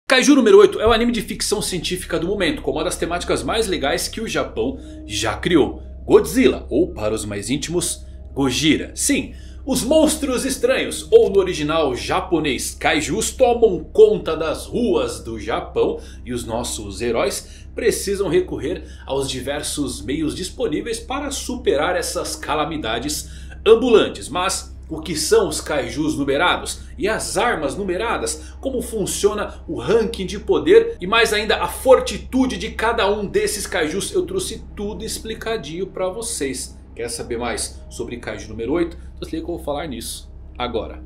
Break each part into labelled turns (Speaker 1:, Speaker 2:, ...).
Speaker 1: Kaiju número 8 é o anime de ficção científica do momento, com uma das temáticas mais legais que o Japão já criou. Godzilla, ou para os mais íntimos, Gojira. Sim, os monstros estranhos, ou no original japonês Kaijus, tomam conta das ruas do Japão. E os nossos heróis precisam recorrer aos diversos meios disponíveis para superar essas calamidades ambulantes. Mas o que são os Kaijus numerados? E as armas numeradas? Como funciona o ranking de poder? E mais ainda a fortitude de cada um desses Kaijus? Eu trouxe tudo explicadinho para vocês. Quer saber mais sobre Kaiju número 8? Então se liga que eu vou falar nisso agora.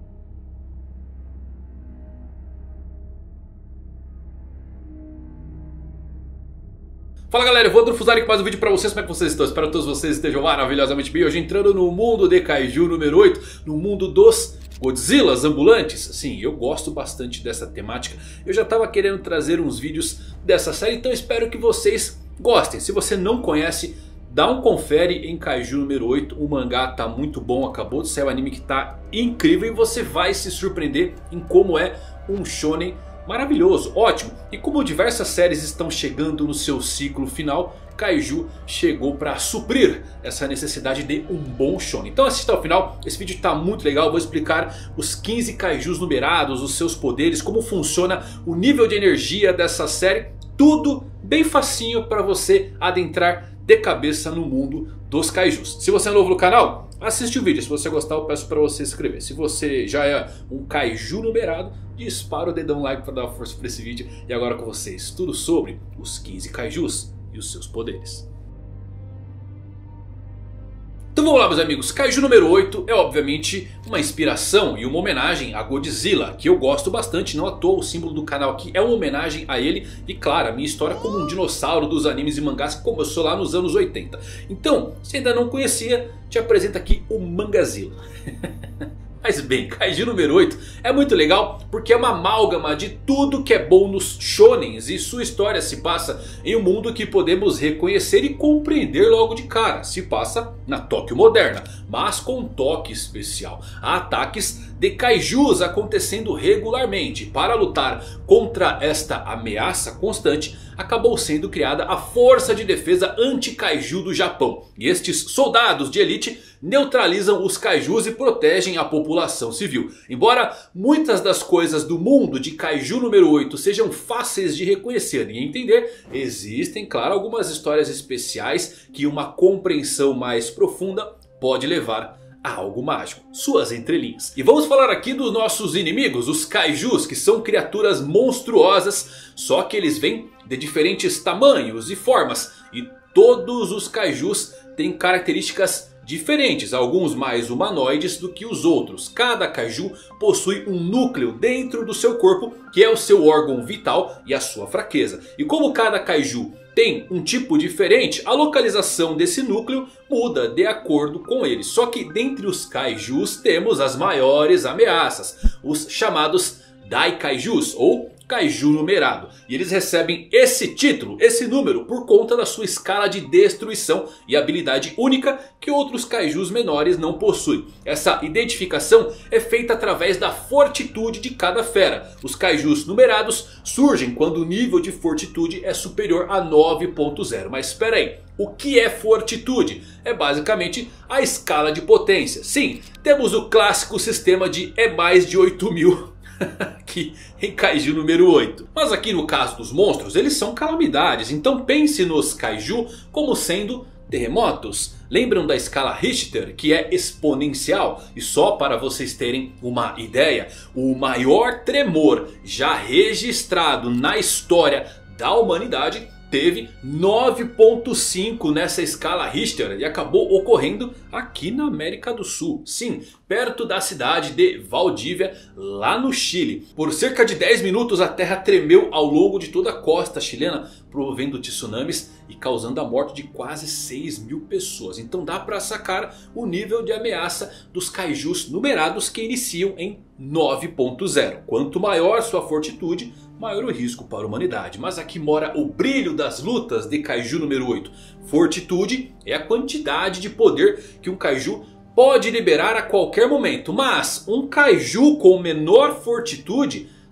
Speaker 1: Fala galera, eu vou Fusari com mais um vídeo pra vocês. Como é que vocês estão? Espero que todos vocês estejam maravilhosamente bem. Hoje entrando no mundo de Kaiju número 8. No mundo dos Godzillas ambulantes. Sim, eu gosto bastante dessa temática. Eu já estava querendo trazer uns vídeos dessa série, então espero que vocês gostem. Se você não conhece, dá um confere em Kaiju número 8. O mangá tá muito bom, acabou de sair um anime que tá incrível. E você vai se surpreender em como é um shonen maravilhoso, ótimo. E como diversas séries estão chegando no seu ciclo final, Kaiju chegou para suprir essa necessidade de um bom shonen. Então assista ao final, esse vídeo está muito legal. Eu vou explicar os 15 Kaijus numerados, os seus poderes, como funciona o nível de energia dessa série. Tudo bem facinho para você adentrar de cabeça no mundo dos Kaijus. Se você é novo no canal, assiste o vídeo. Se você gostar, eu peço para você se inscrever. Se você já é um Kaiju numerado, dispara o dedão like para dar força para esse vídeo. E agora com vocês, tudo sobre os 15 Kaijus e os seus poderes. Então vamos lá meus amigos, Kaiju número 8 é obviamente uma inspiração e uma homenagem a Godzilla, que eu gosto bastante, não à toa o símbolo do canal aqui é uma homenagem a ele. E claro, a minha história como um dinossauro dos animes e mangás que começou lá nos anos 80. Então, se ainda não conhecia, te apresento aqui o Mangazilla. Mas bem, Kaiju número 8 é muito legal porque é uma amálgama de tudo que é bom nos shonens. E sua história se passa em um mundo que podemos reconhecer e compreender logo de cara. Se passa na Tóquio moderna, mas com um toque especial. Há ataques de Kaijus acontecendo regularmente. Para lutar contra esta ameaça constante, acabou sendo criada a Força de Defesa Anti-Kaiju do Japão. E estes soldados de elite neutralizam os Kaijus e protegem a população civil. Embora muitas das coisas do mundo de Kaiju número 8 sejam fáceis de reconhecer e entender, existem claro algumas histórias especiais que uma compreensão mais profunda pode levar a algo mágico, suas entrelinhas. E vamos falar aqui dos nossos inimigos, os Kaijus, que são criaturas monstruosas, só que eles vêm de diferentes tamanhos e formas. E todos os Kaijus têm características diferentes, alguns mais humanoides do que os outros. Cada Kaiju possui um núcleo dentro do seu corpo, que é o seu órgão vital e a sua fraqueza. E como cada Kaiju tem um tipo diferente, a localização desse núcleo muda de acordo com ele. Só que dentre os Kaijus temos as maiores ameaças, os chamados Daikaijus ou Kaiju numerado. E eles recebem esse título, esse número, por conta da sua escala de destruição e habilidade única que outros Kaijus menores não possuem. Essa identificação é feita através da fortitude de cada fera. Os Kaijus numerados surgem quando o nível de fortitude é superior a 9.0. Mas espera aí, o que é fortitude? É basicamente a escala de potência. Sim, temos o clássico sistema de é mais de 8.000 aqui em Kaiju número 8. Mas aqui no caso dos monstros, eles são calamidades. Então pense nos Kaiju como sendo terremotos. Lembram da escala Richter, que é exponencial? E só para vocês terem uma ideia, o maior tremor já registrado na história da humanidade teve 9.5 nessa escala Richter e acabou ocorrendo aqui na América do Sul. Sim, perto da cidade de Valdívia, lá no Chile. Por cerca de 10 minutos a terra tremeu ao longo de toda a costa chilena, promovendo tsunamis e causando a morte de quase 6.000 pessoas. Então dá para sacar o nível de ameaça dos Kaijus numerados que iniciam em 9.0. Quanto maior sua fortitude, maior o risco para a humanidade. Mas aqui mora o brilho das lutas de Kaiju número 8. Fortitude é a quantidade de poder que um Kaiju pode liberar a qualquer momento. Mas um Kaiju com menor fortitude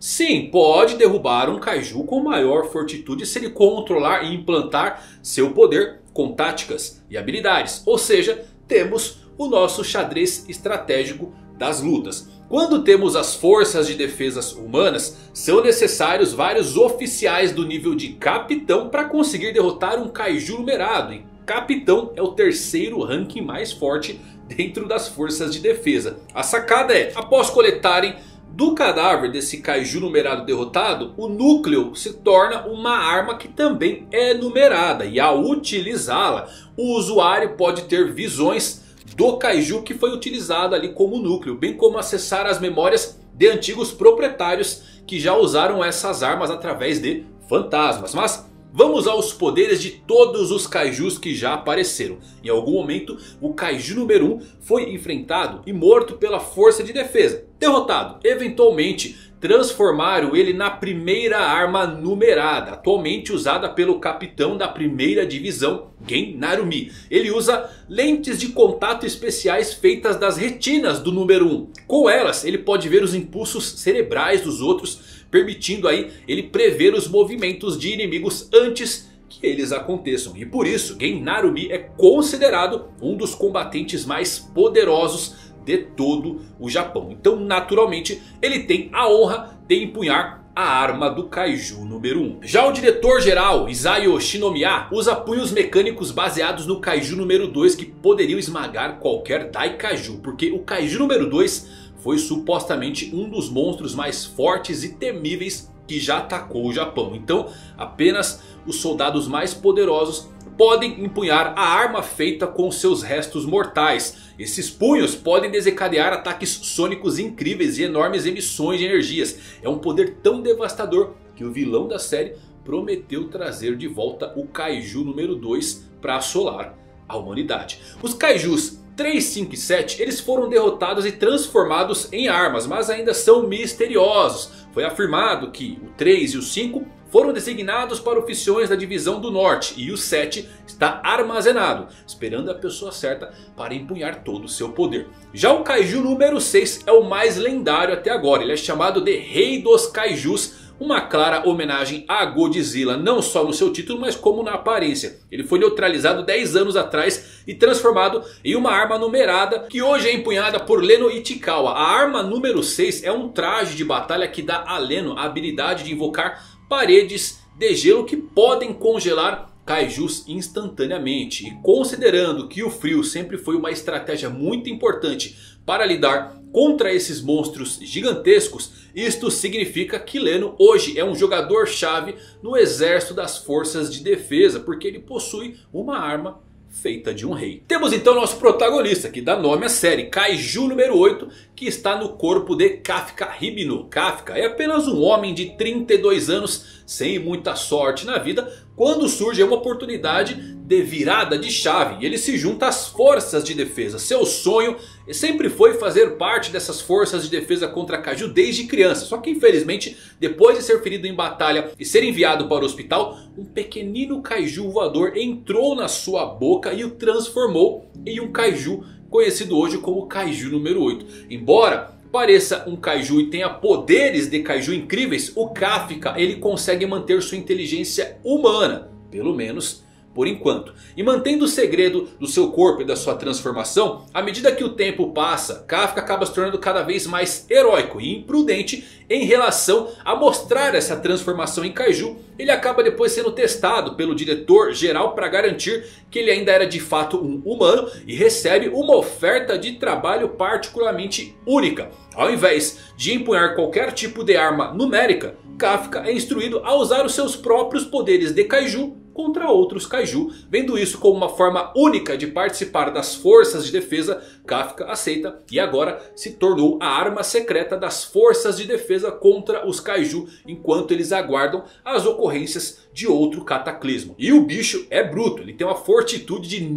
Speaker 1: Sim, pode derrubar um Kaiju com maior fortitude se ele controlar e implantar seu poder com táticas e habilidades. Ou seja, temos o nosso xadrez estratégico das lutas. Quando temos as forças de defesas humanas, são necessários vários oficiais do nível de capitão para conseguir derrotar um Kaiju numerado. E capitão é o terceiro ranking mais forte dentro das forças de defesa. A sacada é, após coletarem do cadáver desse Kaiju numerado derrotado, o núcleo se torna uma arma que também é numerada. E ao utilizá-la, o usuário pode ter visões do Kaiju que foi utilizado ali como núcleo. Bem como acessar as memórias de antigos proprietários que já usaram essas armas através de fantasmas. Mas vamos aos poderes de todos os Kaijus que já apareceram. Em algum momento o Kaiju número 1 foi enfrentado e morto pela força de defesa. Derrotado, eventualmente transformaram ele na primeira arma numerada, atualmente usada pelo capitão da primeira divisão, Gen Narumi. Ele usa lentes de contato especiais feitas das retinas do número 1. Com elas ele pode ver os impulsos cerebrais dos outros, permitindo aí ele prever os movimentos de inimigos antes que eles aconteçam. E por isso Gen Narumi é considerado um dos combatentes mais poderosos de todo o Japão. Então naturalmente ele tem a honra de empunhar a arma do Kaiju número 1. Já o diretor-geral Isao Shinomiya usa punhos mecânicos baseados no Kaiju número 2 que poderiam esmagar qualquer Daikaiju. Porque o Kaiju número 2 foi supostamente um dos monstros mais fortes e temíveis que já atacou o Japão. Então apenas os soldados mais poderosos podem empunhar a arma feita com seus restos mortais. Esses punhos podem desencadear ataques sônicos incríveis e enormes emissões de energias. É um poder tão devastador que o vilão da série prometeu trazer de volta o Kaiju número 2 para assolar a humanidade. Os Kaijus 3, 5 e 7 eles foram derrotados e transformados em armas, mas ainda são misteriosos. Foi afirmado que o 3 e o 5 foram designados para oficiões da divisão do norte. E o 7 está armazenado, esperando a pessoa certa para empunhar todo o seu poder. Já o Kaiju número 6 é o mais lendário até agora. Ele é chamado de Rei dos Kaijus. Uma clara homenagem a Godzilla, não só no seu título, mas como na aparência. Ele foi neutralizado 10 anos atrás e transformado em uma arma numerada que hoje é empunhada por Leno Ichikawa. A arma número 6 é um traje de batalha que dá a Leno a habilidade de invocar paredes de gelo que podem congelar Kaijus instantaneamente. E considerando que o frio sempre foi uma estratégia muito importante para lidar contra esses monstros gigantescos, isto significa que Leno hoje é um jogador chave no exército das forças de defesa, porque ele possui uma arma feita de um rei. Temos então nosso protagonista que dá nome à série, Kaiju número 8, que está no corpo de Kafka Hibino. Kafka é apenas um homem de 32 anos sem muita sorte na vida, quando surge uma oportunidade de virada de chave e ele se junta às forças de defesa. Seu sonho sempre foi fazer parte dessas forças de defesa contra Kaiju desde criança. Só que infelizmente, depois de ser ferido em batalha e ser enviado para o hospital, um pequenino Kaiju voador entrou na sua boca e o transformou em um Kaiju conhecido hoje como Kaiju número 8. Embora pareça um Kaiju e tenha poderes de Kaiju incríveis, o Kafka ele consegue manter sua inteligência humana, pelo menos por enquanto. E mantendo o segredo do seu corpo e da sua transformação, à medida que o tempo passa, Kafka acaba se tornando cada vez mais heróico e imprudente em relação a mostrar essa transformação em Kaiju. Ele acaba depois sendo testado pelo diretor geral para garantir que ele ainda era de fato um humano e recebe uma oferta de trabalho particularmente única. Ao invés de empunhar qualquer tipo de arma numérica, Kafka é instruído a usar os seus próprios poderes de Kaiju contra outros Kaiju. Vendo isso como uma forma única de participar das forças de defesa, Kafka aceita e agora se tornou a arma secreta das forças de defesa contra os Kaiju, enquanto eles aguardam as ocorrências de outro cataclismo. E o bicho é bruto, ele tem uma fortitude de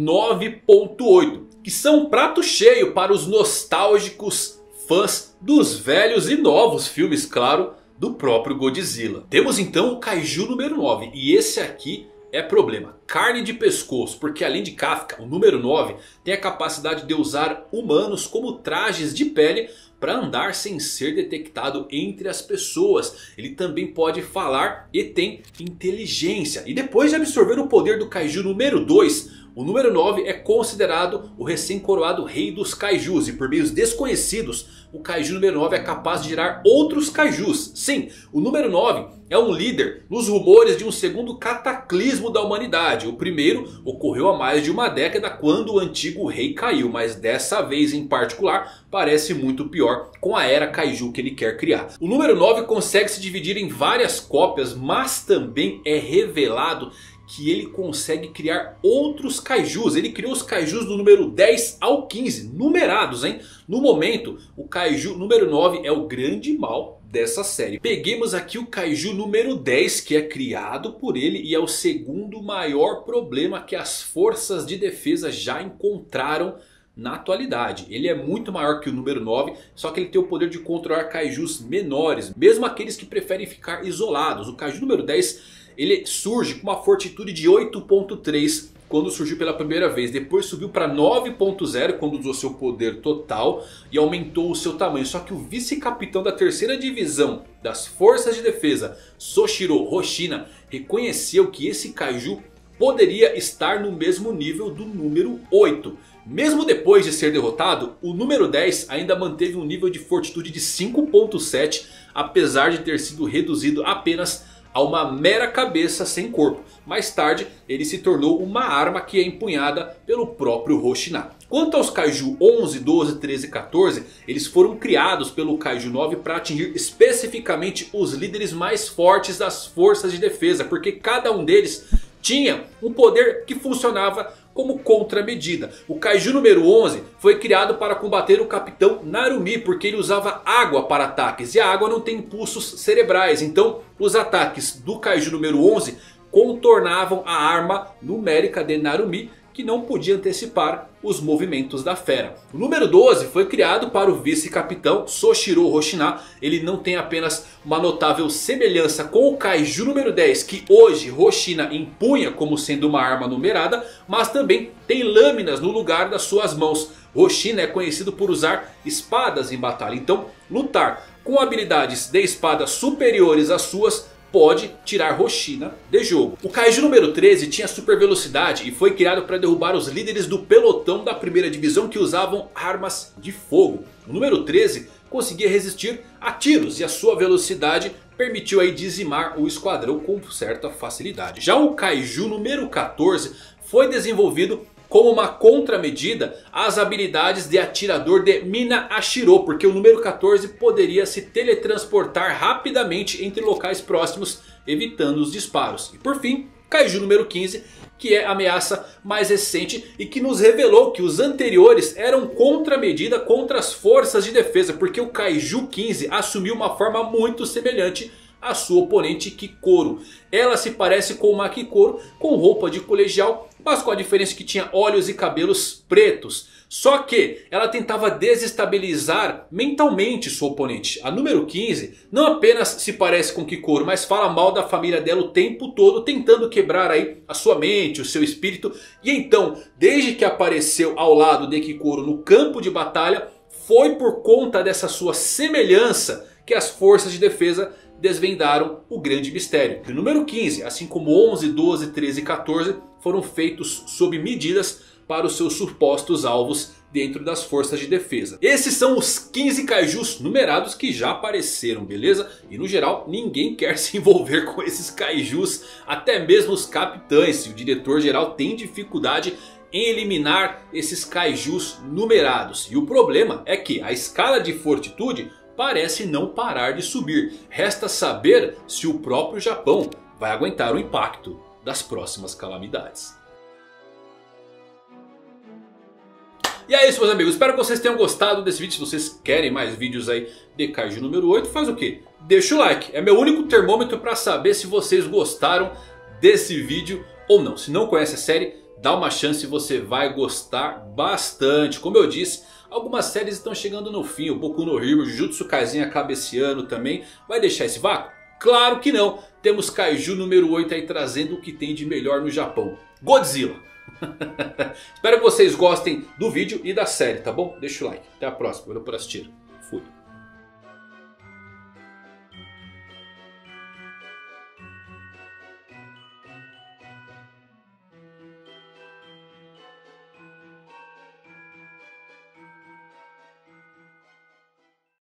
Speaker 1: 9.8, que são um prato cheio para os nostálgicos fãs dos velhos e novos filmes, claro, do próprio Godzilla. Temos então o Kaiju número 9 e esse aqui é problema, carne de pescoço, porque além de Kafka, o número 9 tem a capacidade de usar humanos como trajes de pele para andar sem ser detectado entre as pessoas. Ele também pode falar e tem inteligência. E depois de absorver o poder do Kaiju número 2... o número 9 é considerado o recém-coroado rei dos Kaijus. E por meios desconhecidos, o Kaiju número 9 é capaz de gerar outros Kaijus. Sim, o número 9 é um líder nos rumores de um segundo cataclismo da humanidade. O primeiro ocorreu há mais de uma década, quando o antigo rei caiu. Mas dessa vez em particular parece muito pior com a era Kaiju que ele quer criar. O número 9 consegue se dividir em várias cópias, mas também é revelado que ele consegue criar outros Kaijus. Ele criou os Kaijus do número 10 ao 15, numerados, hein? No momento, o Kaiju número 9 é o grande mal dessa série. Peguemos aqui o Kaiju número 10, que é criado por ele e é o segundo maior problema que as forças de defesa já encontraram na atualidade. Ele é muito maior que o número 9, só que ele tem o poder de controlar Kaijus menores, mesmo aqueles que preferem ficar isolados. O Kaiju número 10... ele surge com uma fortitude de 8.3 quando surgiu pela primeira vez. Depois subiu para 9.0 quando usou seu poder total e aumentou o seu tamanho. Só que o vice-capitão da terceira divisão das forças de defesa, Soshiro Hoshina, reconheceu que esse Kaiju poderia estar no mesmo nível do número 8. Mesmo depois de ser derrotado, o número 10 ainda manteve um nível de fortitude de 5.7, apesar de ter sido reduzido apenas a uma mera cabeça sem corpo. Mais tarde ele se tornou uma arma que é empunhada pelo próprio Hoshina. Quanto aos Kaiju 11, 12, 13 e 14, eles foram criados pelo Kaiju 9 para atingir especificamente os líderes mais fortes das forças de defesa. Porque cada um deles tinha um poder que funcionava como contramedida. O Kaiju número 11 foi criado para combater o Capitão Narumi, porque ele usava água para ataques. E a água não tem impulsos cerebrais. Então os ataques do Kaiju número 11 contornavam a arma numérica de Narumi, que não podia antecipar os movimentos da fera. O número 12 foi criado para o vice-capitão Soshiro Hoshina. Ele não tem apenas uma notável semelhança com o Kaiju número 10, que hoje Hoshina empunha como sendo uma arma numerada, mas também tem lâminas no lugar das suas mãos. Hoshina é conhecido por usar espadas em batalha, então lutar com habilidades de espada superiores às suas pode tirar Hoshina de jogo. O Kaiju número 13 tinha super velocidade e foi criado para derrubar os líderes do pelotão da primeira divisão que usavam armas de fogo. O número 13 conseguia resistir a tiros e a sua velocidade permitiu aí dizimar o esquadrão com certa facilidade. Já o Kaiju número 14 foi desenvolvido como uma contramedida às habilidades de atirador de Mina Ashiro, porque o número 14 poderia se teletransportar rapidamente entre locais próximos, evitando os disparos. E por fim, Kaiju número 15, que é a ameaça mais recente e que nos revelou que os anteriores eram contramedida contra as forças de defesa, porque o Kaiju 15 assumiu uma forma muito semelhante a sua oponente Kikoro. Ela se parece com uma Kikoro com roupa de colegial, mas com a diferença que tinha olhos e cabelos pretos. Só que ela tentava desestabilizar mentalmente sua oponente. A número 15 não apenas se parece com Kikoro, mas fala mal da família dela o tempo todo, tentando quebrar aí a sua mente, o seu espírito. E então, desde que apareceu ao lado de Kikoro no campo de batalha, foi por conta dessa sua semelhança que as forças de defesa desvendaram o grande mistério. O número 15, assim como 11, 12, 13 e 14 foram feitos sob medidas para os seus supostos alvos dentro das forças de defesa. Esses são os 15 Kaijus numerados que já apareceram, beleza? E no geral ninguém quer se envolver com esses Kaijus, até mesmo os capitães. E o diretor geral tem dificuldade em eliminar esses Kaijus numerados. E o problema é que a escala de fortitude parece não parar de subir. Resta saber se o próprio Japão vai aguentar o impacto das próximas calamidades. E é isso, meus amigos, espero que vocês tenham gostado desse vídeo. Se vocês querem mais vídeos aí de Kaiju número 8, faz o quê? Deixa o like, é meu único termômetro para saber se vocês gostaram desse vídeo ou não. Se não conhece a série, dá uma chance, você vai gostar bastante. Como eu disse, algumas séries estão chegando no fim. O Boku no Hero, Jujutsu Kaisen acaba esse ano também. Vai deixar esse vácuo? Claro que não. Temos Kaiju número 8 aí trazendo o que tem de melhor no Japão: Godzilla. Espero que vocês gostem do vídeo e da série, tá bom? Deixa o like. Até a próxima. Valeu por assistir. Fui.